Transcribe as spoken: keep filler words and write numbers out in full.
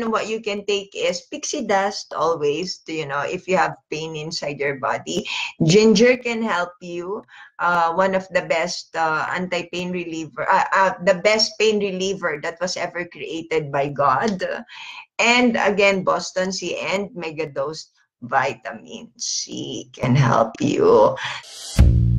what you can take is pixie dust always, to, you know, if you have pain inside your body. Ginger can help you. Uh, one of the best uh, anti-pain reliever, uh, uh, the best pain reliever that was ever created by God. And again, Boston C and megadose vitamin C can help you.